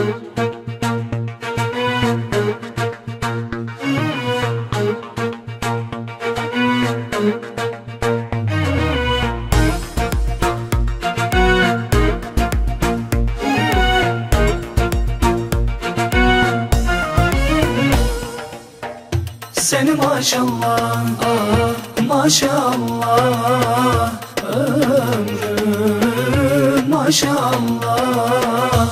Seni maşallah, maşallah, ömrüm maşallah.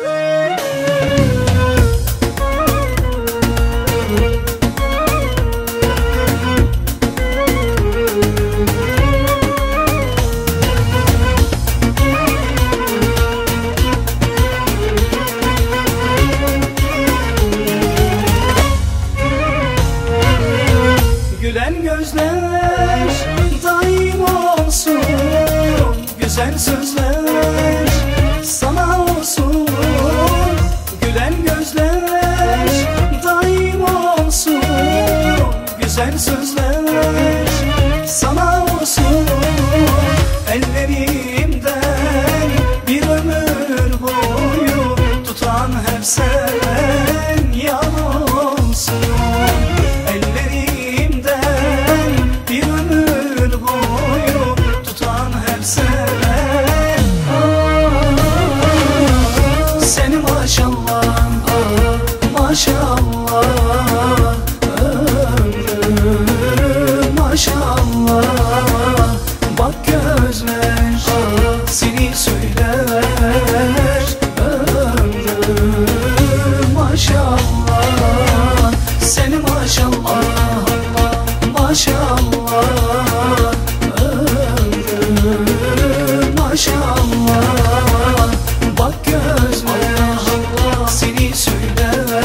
Gülen gözler daim olsun, güzel sözler sana olsun. Gülen gözler daim olsun, güzel sözler sana olsun. Ellerimden bir ömür boyu tutan hep sen yan olsun. Maşallah, ömrüm maşallah. Bak gözler seni söyler, ömrüm maşallah. Seni maşallah, maşallah, ömrüm maşallah. Bak gözler seni söyler,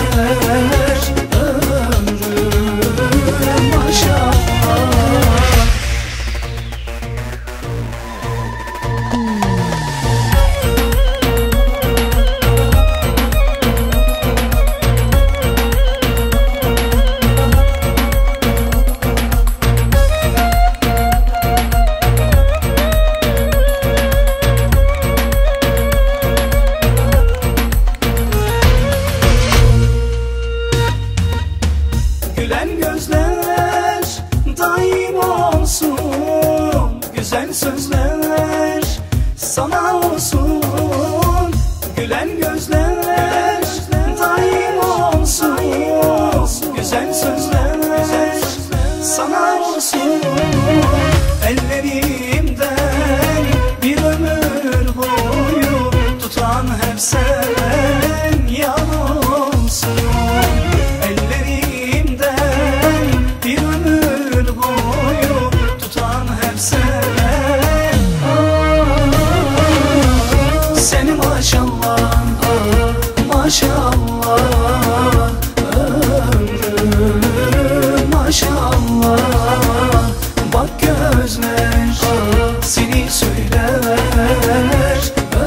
ömrüm maşallah. Gülen gözler daim olsun, güzel sözler sana olsun. Gülen gözler daim olsun, güzel sözler sana olsun. Ellerimden bir ömür boyu tutan hep sen yan olsun. Bir ömür boyu tutan hep sen. Seni maşallah, maşallah, ömrüm maşallah. Bak gözler seni söyler,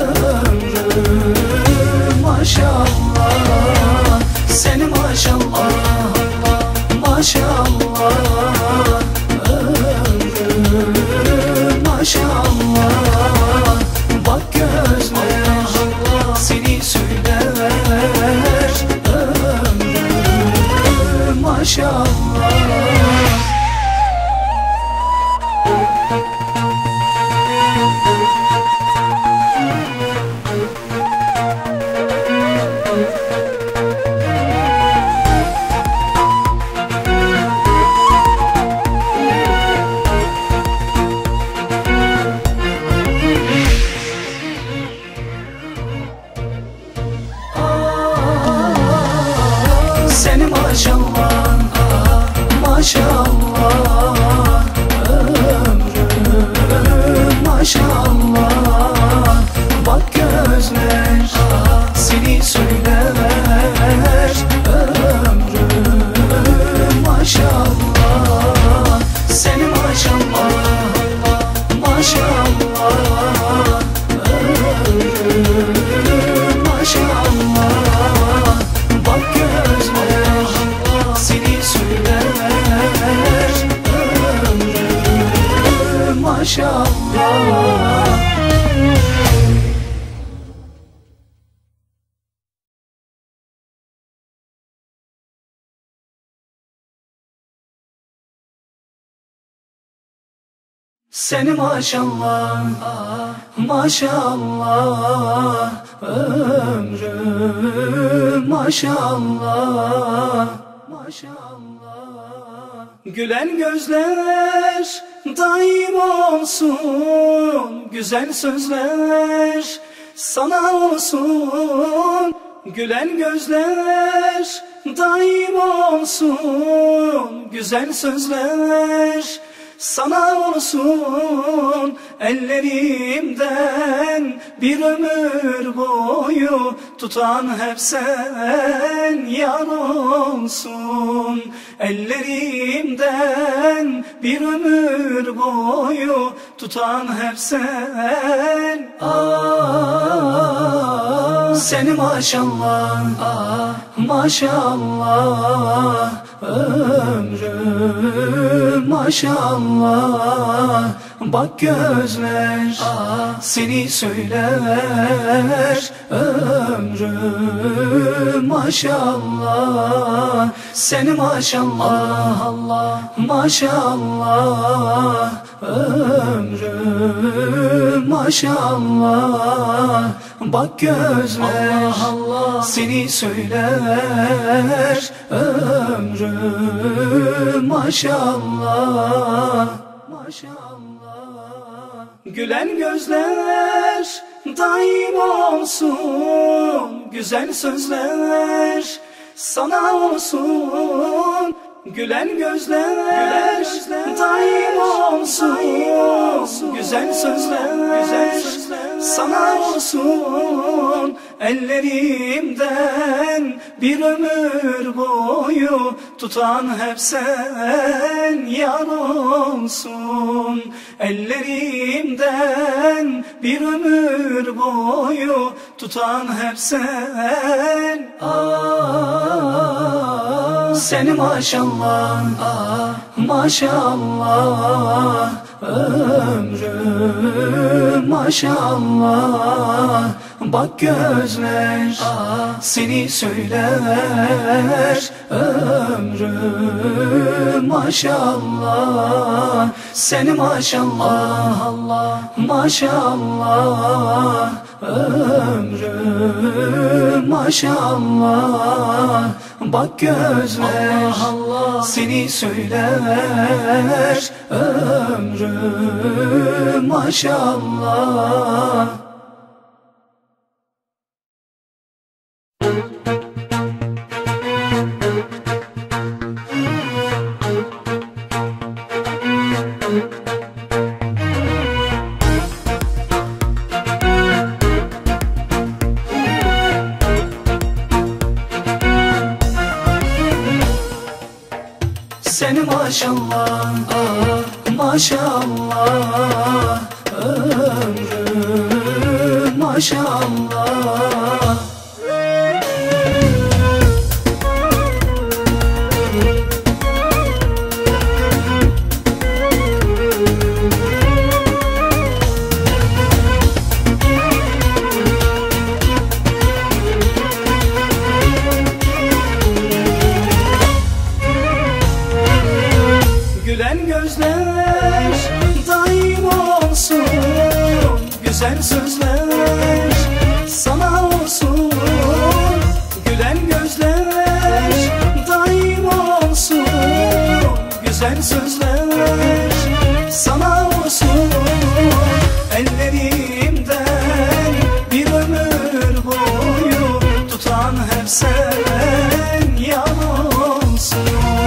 ömrüm maşallah. Seni maşallah, maşallah, ömrüm maşallah. Bak gözler seni söyler, ömrüm maşallah. Seni maşallah, maşallah, ömrüm maşallah. Bak gözler seni söyler, ömrüm maşallah. Seni maşallah, maşallah, ömrüm maşallah. Bak gözler seni söyler, Seni maşallah, maşallah, ömrüm maşallah, maşallah. Gülen gözler daim olsun, güzel sözler sana olsun. Gülen gözler daim olsun, güzel sözler sana olsun. Ellerimden bir ömür boyu tutan hep sen yar olsun. Ellerimden bir ömür boyu tutan hep sen. Seni maşallah, maşallah, ömrüm maşallah. Bak gözler seni söyler, ömrüm maşallah. Seni maşallah, maşallah, ömrüm maşallah. Bak gözler seni söyler, ömrüm maşallah, maşallah. Gülen gözler daim olsun, güzel sözler sana olsun. Gülen gözler daim olsun, güzel sözler sana olsun. Ellerimden bir ömür boyu tutan hep sen yar olsun. Ellerimden bir ömür boyu tutan hep sen. Seni maşallah, maşallah, ömrüm maşallah. Bak gözler seni söyler, ömrüm maşallah. Seni maşallah, maşallah, ömrüm maşallah. Bak gözler seni söyler, ömrüm maşallah. Seni maşallah, maşallah, ömrüm maşallah. Gülen gözler daim olsun, güzel sözler sana olsun. Gülen gözler daim olsun, güzel sözler sana olsun. Ellerimden bir ömür boyu tutan hep sen yar olsun.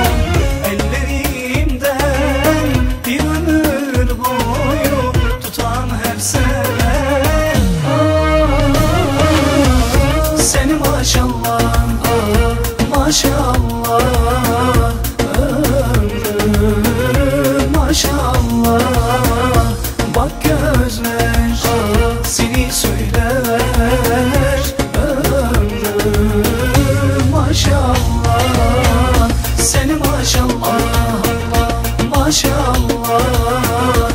Bir ömür boyu tutan hep sen. Seni maşallah, maşallah, ömrüm maşallah. Bak gözler seni söyler, ömrüm maşallah. Seni maşallah, maşallah,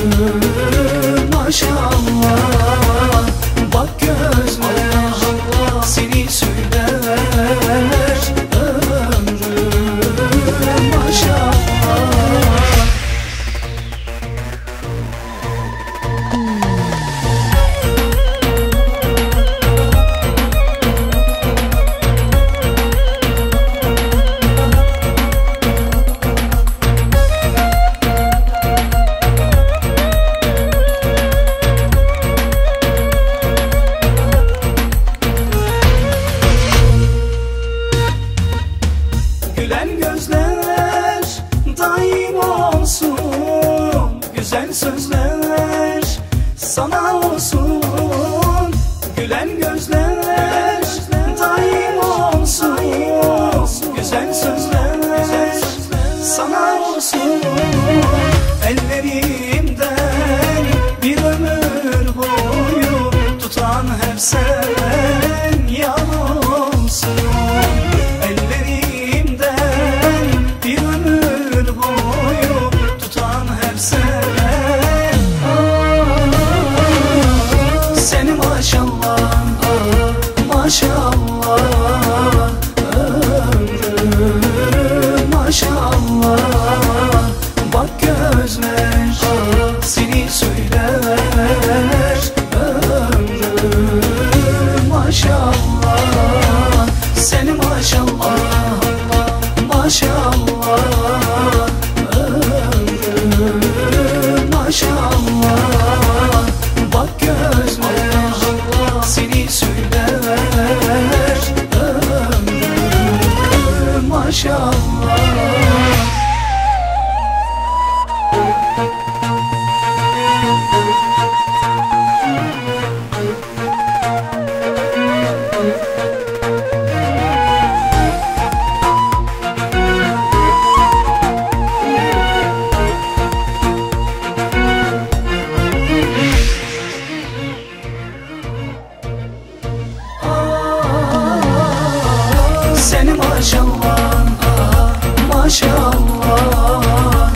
ömrüm maşallah. Bak gözler gözler daim olsun, güzel sözler sana olsun. Ellerimden bir ömür boyu tutan hep sen yan olsun. Ellerimden bir ömür boyu tutan hep sen. Seni maşallah, maşallah, ömrüm maşallah. Bak gözler seni söyler, ömrüm maşallah. Seni maşallah, maşallah, ömrüm maşallah. Bak gözler seni söyler, ömrüm maşallah. Seni maşallah, maşallah,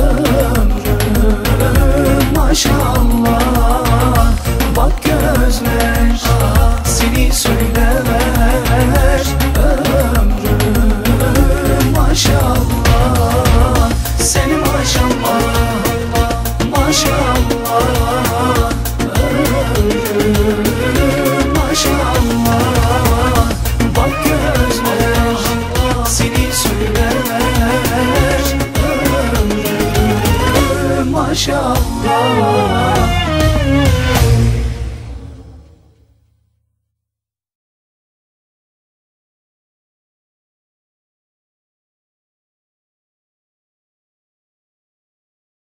ömrüm maşallah. Bak gözler seni söyler,